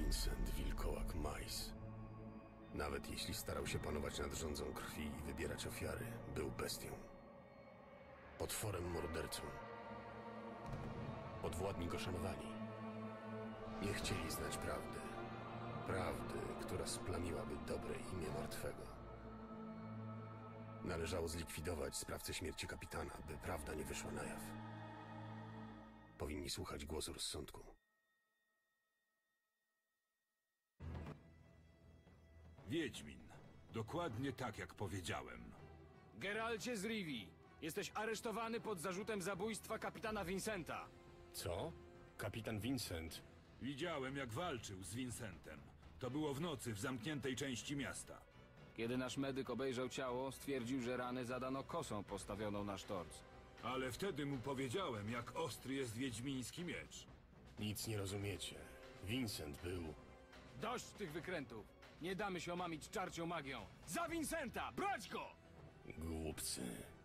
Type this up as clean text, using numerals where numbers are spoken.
Vincent Wilkołak Majs. Nawet jeśli starał się panować nad rządzą krwi i wybierać ofiary, był bestią. Potworem mordercą. Podwładni go szanowali. Nie chcieli znać prawdy. Prawdy, która splamiłaby dobre imię martwego. Należało zlikwidować sprawcę śmierci kapitana, by prawda nie wyszła na jaw. Powinni słuchać głosu rozsądku. Wiedźmin. Dokładnie tak, jak powiedziałem. Geralcie z Rivii, jesteś aresztowany pod zarzutem zabójstwa kapitana Vincenta. Co? Kapitan Vincent? Widziałem, jak walczył z Vincentem. To było w nocy w zamkniętej części miasta. Kiedy nasz medyk obejrzał ciało, stwierdził, że rany zadano kosą postawioną na sztorc. Ale wtedy mu powiedziałem, jak ostry jest wiedźmiński miecz. Nic nie rozumiecie. Vincent był... Dość tych wykrętów! Nie damy się omamić czarcią magią! Za Vincenta! Brać go! Głupcy.